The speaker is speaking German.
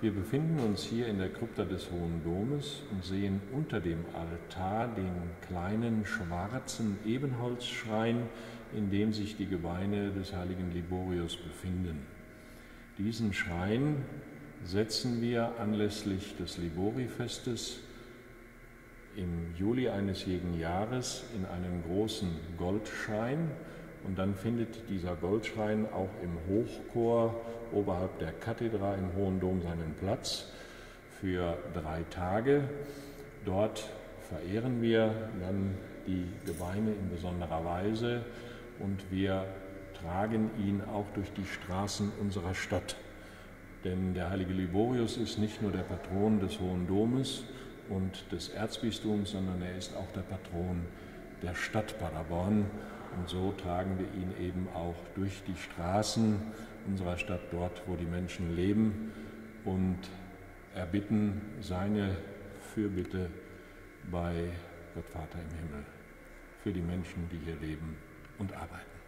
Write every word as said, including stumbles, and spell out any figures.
Wir befinden uns hier in der Krypta des Hohen Domes und sehen unter dem Altar den kleinen schwarzen Ebenholzschrein, in dem sich die Gebeine des heiligen Liborius befinden. Diesen Schrein setzen wir anlässlich des Libori-Festes im Juli eines jeden Jahres in einen großen Goldschrein, und dann findet dieser Goldschrein auch im Hochchor oberhalb der Kathedra im Hohen Dom seinen Platz für drei Tage. Dort verehren wir dann die Gebeine in besonderer Weise und wir tragen ihn auch durch die Straßen unserer Stadt. Denn der heilige Liborius ist nicht nur der Patron des Hohen Domes und des Erzbistums, sondern er ist auch der Patron der Stadt Paderborn. Und so tragen wir ihn eben auch durch die Straßen unserer Stadt, dort, wo die Menschen leben, und erbitten seine Fürbitte bei Gott Vater im Himmel für die Menschen, die hier leben und arbeiten.